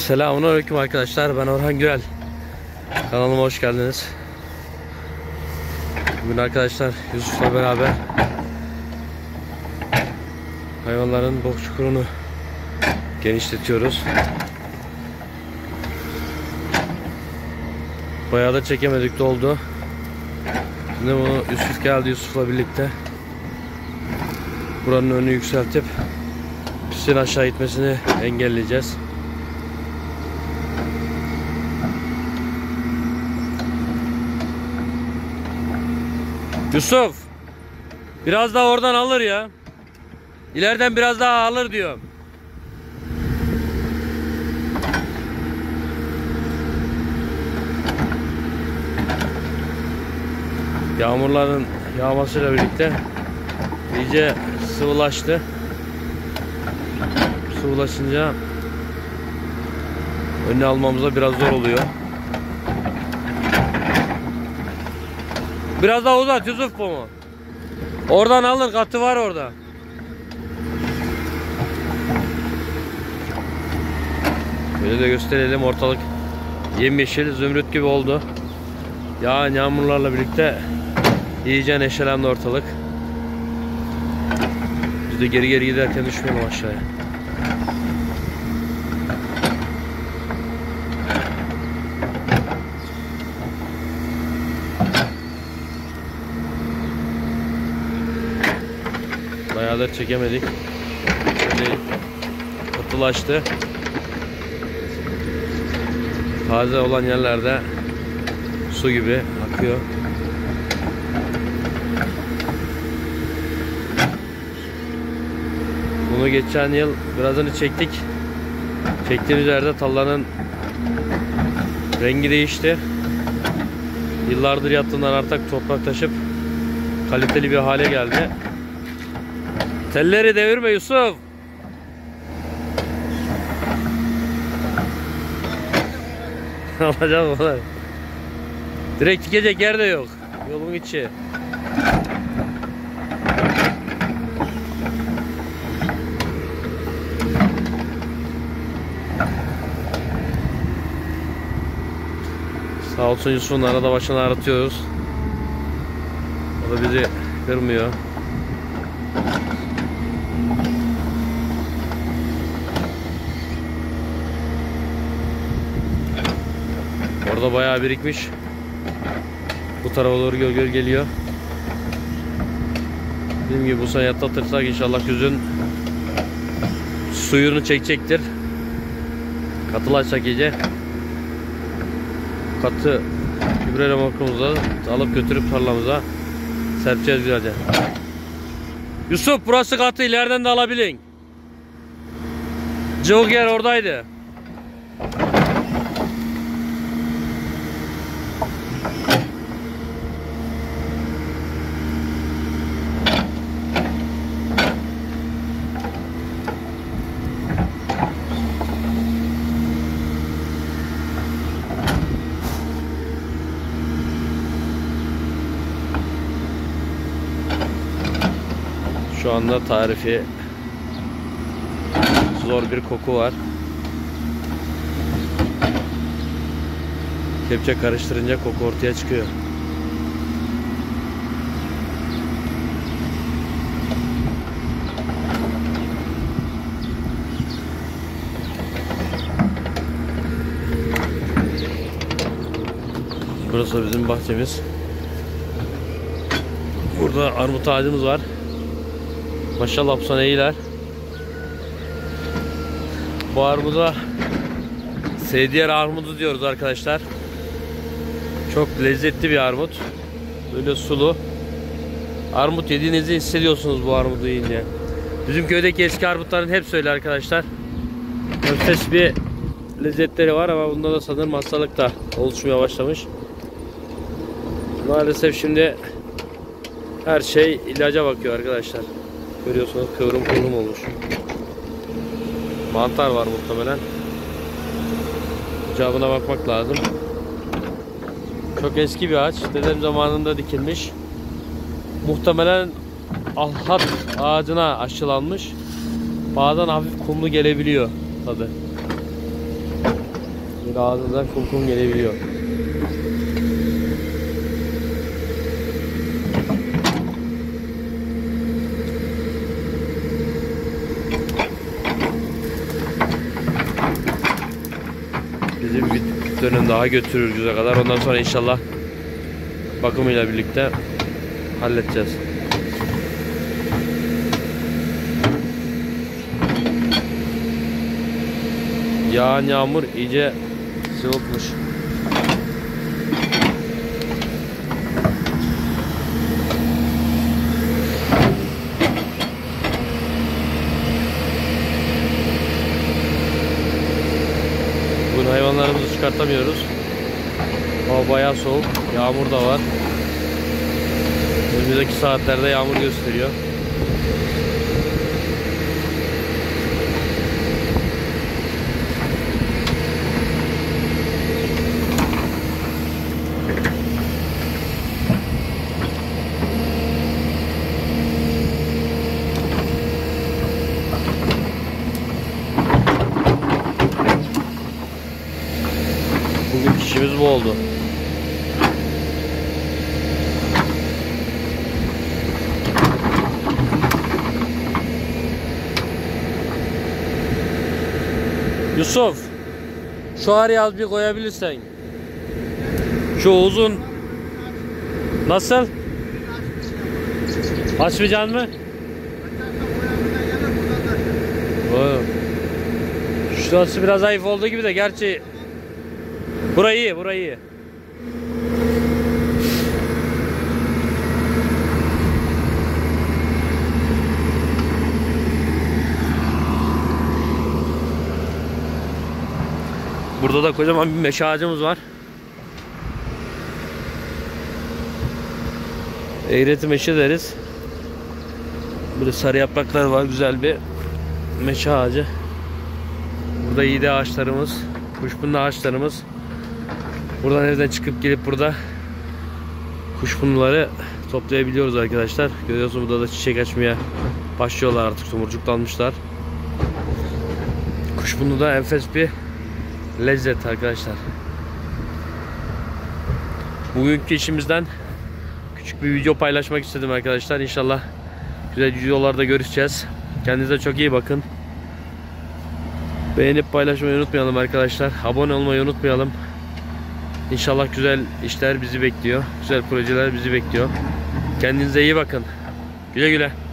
Selamünaleyküm arkadaşlar, ben Orhan Gürel. Kanalıma hoş geldiniz. Bugün arkadaşlar Yusuf'la beraber hayvanların bok çukurunu genişletiyoruz. Bayağı da çekemedik de oldu. Şimdi bunu Yusuf geldi, Yusuf'la birlikte buranın önünü yükseltip pistin aşağı gitmesini engelleyeceğiz. Yusuf, biraz daha oradan alır ya. İleriden biraz daha alır diyorum. Yağmurların yağmasıyla birlikte iyice sıvılaştı. Sıvılaşınca önüne almamıza biraz zor oluyor. Biraz daha uzat Yusuf bu mu? Oradan alır, katı var orada. Böyle de gösterelim, ortalık yemyeşil, zümrüt gibi oldu. Yağmurlarla birlikte iyice neşelendi ortalık. Biz de geri giderken düşmeyelim aşağıya. Bayağıdır çekemedik. Şöyle katılaştı. Taze olan yerlerde su gibi akıyor. Bunu geçen yıl birazını çektik. Çektiğimiz yerde tallanın rengi değişti. Yıllardır yattığından artık toprak taşıp kaliteli bir hale geldi. Telleri devirme Yusuf. Alacağım onlar. Direkt dikecek yer de yok. Yolun içi. Sağ olsun Yusuf'un arada başını ağrıtıyoruz. O da bizi kırmıyor. Orada bayağı birikmiş. Bu tarafa doğru göl geliyor. Dediğim gibi bu sene yatlatırsak inşallah güzün suyunu çekecektir. Katılaşacak iyice. Katı gübre remorkumuzda alıp götürüp tarlamıza serpeceğiz güzelce. Yusuf, burası katı, ileriden de alabilin. Cıvık yer oradaydı. Şu anda tarifi zor bir koku var. Kepçe karıştırınca koku ortaya çıkıyor. Burası bizim bahçemiz. Burada armut ağacımız var. Maşallah bu sene iyiler. Bu armuda Seydiyer armudu diyoruz arkadaşlar. Çok lezzetli bir armut. Böyle sulu. Armut yediğinizi hissediyorsunuz bu armudu yiyince. Bizim köydeki eski armutların hepsi öyle arkadaşlar. Enfes bir lezzetleri var ama bunda da sanırım hastalık da oluşmaya başlamış. Maalesef şimdi her şey ilaca bakıyor arkadaşlar. Görüyorsunuz kıvrım kıvrım olmuş. Mantar var muhtemelen. Cevabına bakmak lazım. Çok eski bir ağaç. Dedem zamanında dikilmiş. Muhtemelen alhat ağacına aşılanmış. Bazen hafif kumlu gelebiliyor tadı. Böyle ağzınızdan kum kum gelebiliyor. Bizi bir dönem daha götürür güze kadar. Ondan sonra inşallah bakımıyla birlikte halledeceğiz. Yağan yağmur iyice soğukmuş. Bugün hayvanlarımızı çıkartamıyoruz. Hava bayağı soğuk. Yağmur da var. Önümüzdeki saatlerde yağmur gösteriyor. Bugün işimiz bu oldu. Yusuf, şu araya az bir koyabilirsen. Şu uzun. Nasıl? Açmayacaksın mı? Şurası biraz zayıf olduğu gibi de gerçi. Burayı iyi, burayı iyi. Burada da kocaman bir meşe ağacımız var. Eğreti meşe deriz. Burada sarı yapraklar var, güzel bir meşe ağacı. Burada iğde ağaçlarımız, kuşburnu ağaçlarımız. Buradan evden çıkıp gelip burada kuşburnuları toplayabiliyoruz arkadaşlar. Görüyorsunuz burada da çiçek açmaya başlıyorlar artık, tomurcuklanmışlar. Kuşburnu da enfes bir lezzet arkadaşlar. Bugünkü işimizden küçük bir video paylaşmak istedim arkadaşlar. İnşallah güzel videolarda görüşeceğiz. Kendinize çok iyi bakın. Beğenip paylaşmayı unutmayalım arkadaşlar. Abone olmayı unutmayalım. İnşallah güzel işler bizi bekliyor. Güzel projeler bizi bekliyor. Kendinize iyi bakın. Güle güle.